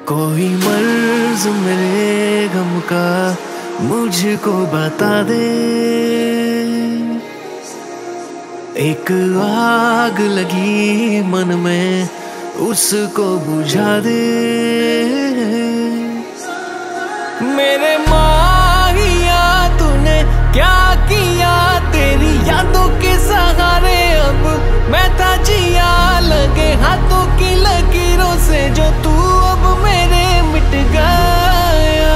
कोई मर्ज मेरे गम का मुझको बता दे। एक आग लगी मन में उसको बुझा दे। मेरे माहिया तूने क्या किया, तेरी यादों के सहारे अब मैं था जिया। लगे हाथों की लकीरों से जो तू अब मेरे मिट गया।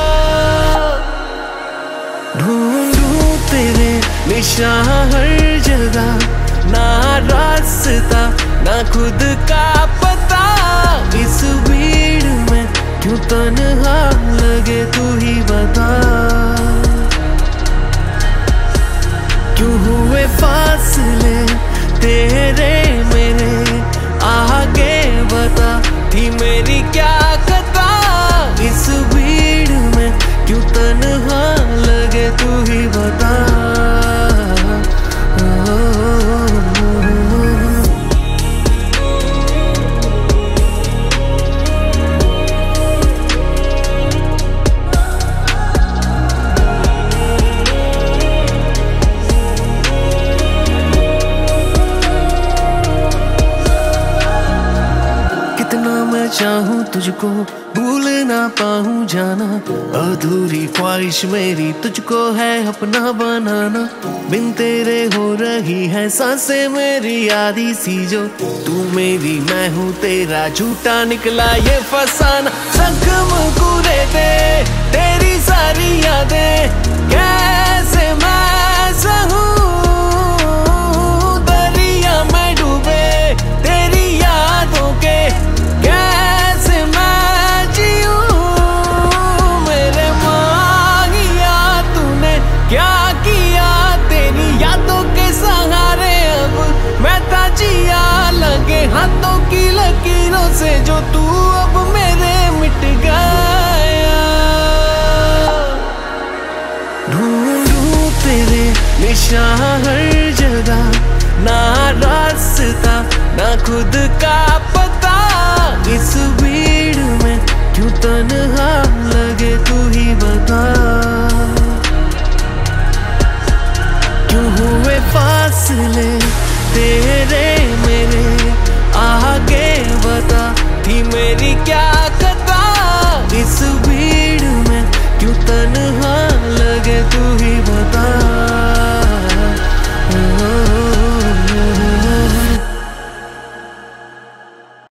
ढूंढूं तेरे निशान हर जगह, ना रास्ता ना खुद का पता। इस भीड़ में क्यों तन्हा लगे तू ही बता। क्यों हुए फासले तेरे मेरे, आगे बता थी मेरी क्या खता। इस भीड़ में क्यों तन्हा लगे तू ही बता। मैं चाहूं तुझको भूल ना पाऊं जाना। अधूरी ख्वाहिश मेरी तुझको है अपना बनाना। बिन तेरे हो रही है सांसें मेरी आधी सी जो। तू मेरी मैं हूं तेरा, झूठा निकला ये फसाना। जख्म पूरे दे तेरी सारी यादें, कैसे मैं सहूं। दरिया में डूबे तेरी यादों के, कैसे मैं जीऊं। मेरे माहिया तूने क्या किया, तेरी यादों के सहारे अब मैं था जिया। लगे हाथों की लकीरों से जो तू अब मेरे मिट गया। ढूंढूं तेरे निशान हर जगह, ना रास्ता ना खुद का